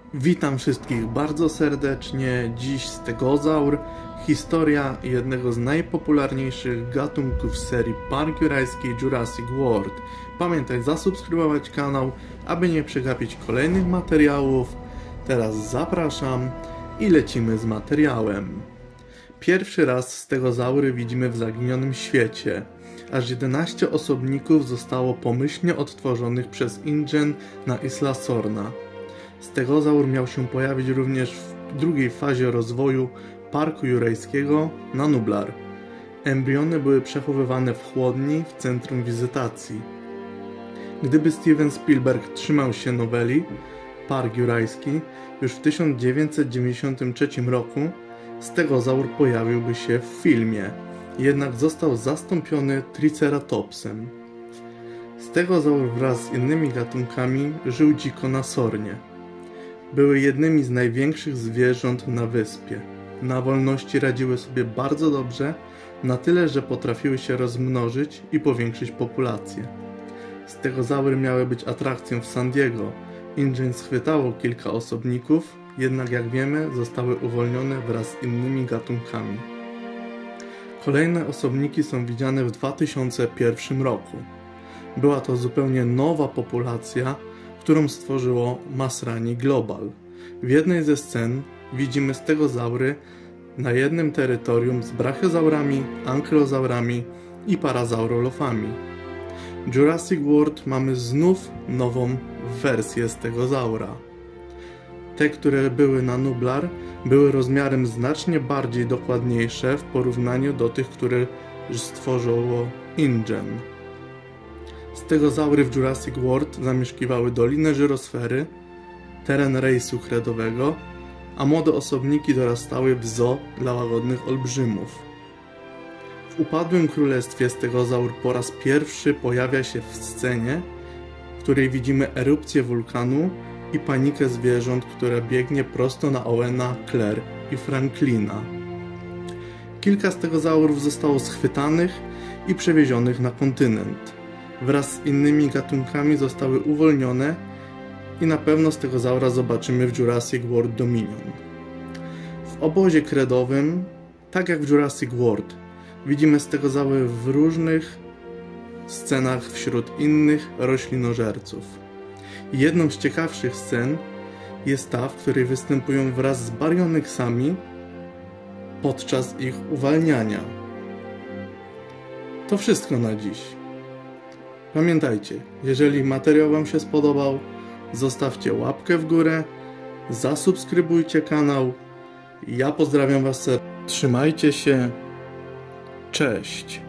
Witam wszystkich bardzo serdecznie. Dziś Stegozaur, historia jednego z najpopularniejszych gatunków serii Park Jurajskiej Jurassic World. Pamiętaj zasubskrybować kanał, aby nie przegapić kolejnych materiałów. Teraz zapraszam i lecimy z materiałem. Pierwszy raz stegozaury widzimy w zaginionym świecie. Aż 11 osobników zostało pomyślnie odtworzonych przez InGen na Isla Sorna. Stegozaur miał się pojawić również w drugiej fazie rozwoju Parku Jurajskiego na Nublar. Embriony były przechowywane w chłodni w centrum wizytacji. Gdyby Steven Spielberg trzymał się noweli Park Jurajski, już w 1993 roku Stegozaur pojawiłby się w filmie, jednak został zastąpiony Triceratopsem. Stegozaur wraz z innymi gatunkami żył dziko na Sornie. Były jednymi z największych zwierząt na wyspie. Na wolności radziły sobie bardzo dobrze, na tyle, że potrafiły się rozmnożyć i powiększyć populację. Stegozaury miały być atrakcją w San Diego. InGen schwytało kilka osobników, jednak jak wiemy zostały uwolnione wraz z innymi gatunkami. Kolejne osobniki są widziane w 2001 roku. Była to zupełnie nowa populacja, którą stworzyło Masrani Global. W jednej ze scen widzimy stegozaury na jednym terytorium z brachiozaurami, ankylozaurami i parazaurolofami. W Jurassic World mamy znów nową wersję stegozaura. Te, które były na Nublar, były rozmiarem znacznie bardziej dokładniejsze w porównaniu do tych, które stworzyło InGen. Stegozaury w Jurassic World zamieszkiwały Dolinę Żyrosfery, teren rejsu kredowego, a młode osobniki dorastały w zoo dla łagodnych olbrzymów. W Upadłym Królestwie stegozaur po raz pierwszy pojawia się w scenie, w której widzimy erupcję wulkanu i panikę zwierząt, która biegnie prosto na Owena, Claire i Franklina. Kilka stegozaurów zostało schwytanych i przewiezionych na kontynent. Wraz z innymi gatunkami zostały uwolnione i na pewno stegozaura zobaczymy w Jurassic World Dominion. W obozie kredowym, tak jak w Jurassic World, widzimy stegozaury w różnych scenach wśród innych roślinożerców. Jedną z ciekawszych scen jest ta, w której występują wraz z baryonyksami podczas ich uwalniania. To wszystko na dziś. Pamiętajcie, jeżeli materiał Wam się spodobał, zostawcie łapkę w górę, zasubskrybujcie kanał. Ja pozdrawiam Was serdecznie. Trzymajcie się. Cześć.